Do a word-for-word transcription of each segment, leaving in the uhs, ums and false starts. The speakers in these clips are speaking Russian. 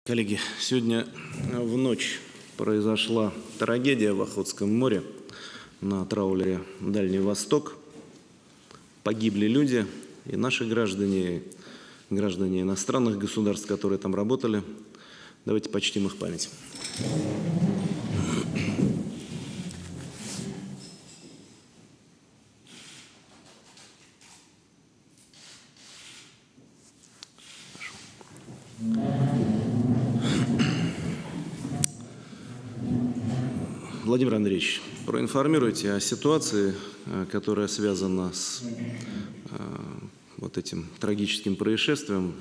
Коллеги, сегодня в ночь произошла трагедия в Охотском море на траулере «Дальний Восток». Погибли люди, и наши граждане, и граждане иностранных государств, которые там работали. Давайте почтим их память. Владимир Андреевич, проинформируйте о ситуации, которая связана с вот этим трагическим происшествием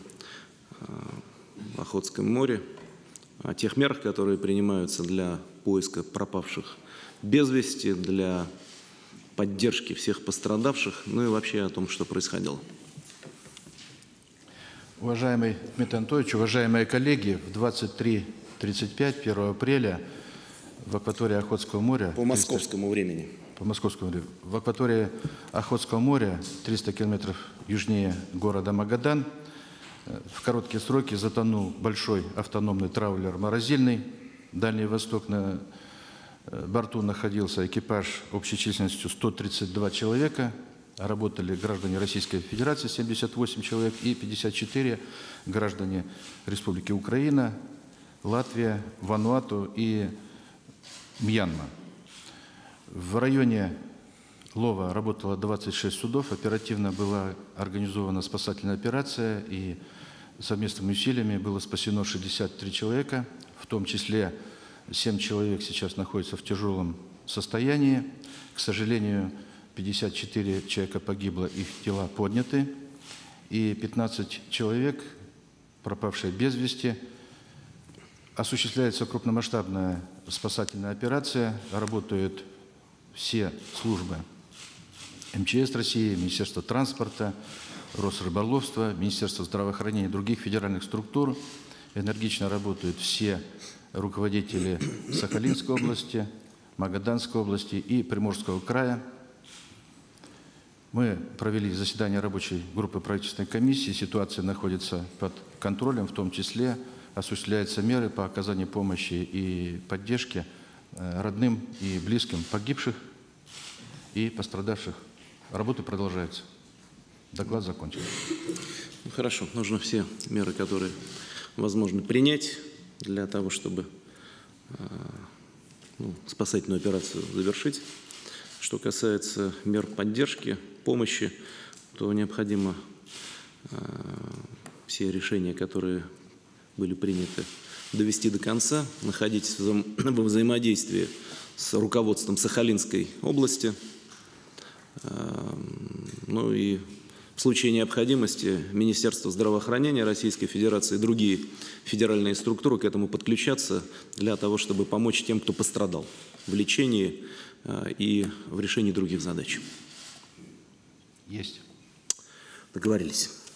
в Охотском море, о тех мерах, которые принимаются для поиска пропавших без вести, для поддержки всех пострадавших, ну и вообще о том, что происходило. Уважаемый Дмитрий Анатольевич, уважаемые коллеги, в двадцать три тридцать пять, первого апреля, в акватории Охотского моря... По московскому времени. По московскому времени. В акватории Охотского моря, триста километров южнее города Магадан, в короткие сроки затонул большой автономный траулер «Морозильный». Дальний Восток. На борту находился экипаж общей численностью сто тридцать два человека. Работали граждане Российской Федерации, семьдесят восемь человек, и пятьдесят четыре граждане Республики Украина, Латвия, Вануату и Мьянма. В районе Лова работало двадцать шесть судов, оперативно была организована спасательная операция, и совместными усилиями было спасено шестьдесят три человека, в том числе семь человек сейчас находятся в тяжелом состоянии. К сожалению, пятьдесят четыре человека погибло, их тела подняты, и пятнадцать человек, пропавшие без вести. Осуществляется крупномасштабная спасательная операция, работают все службы эм че эс России, Министерство транспорта, Росрыболовства, Министерство здравоохранения и других федеральных структур. Энергично работают все руководители Сахалинской области, Магаданской области и Приморского края. Мы провели заседание рабочей группы правительственной комиссии. Ситуация находится под контролем, в том числе осуществляются меры по оказанию помощи и поддержки родным и близким погибших и пострадавших. Работы продолжаются. Доклад закончен. Ну, хорошо. Нужно все меры, которые возможно принять для того, чтобы ну, спасательную операцию завершить. Что касается мер поддержки, помощи, то необходимо все решения, которые были приняты, довести до конца, находиться во взаимодействии с руководством Сахалинской области. Ну и в случае необходимости Министерство здравоохранения Российской Федерации и другие федеральные структуры к этому подключаться для того, чтобы помочь тем, кто пострадал в лечении и в решении других задач. Есть. Договорились.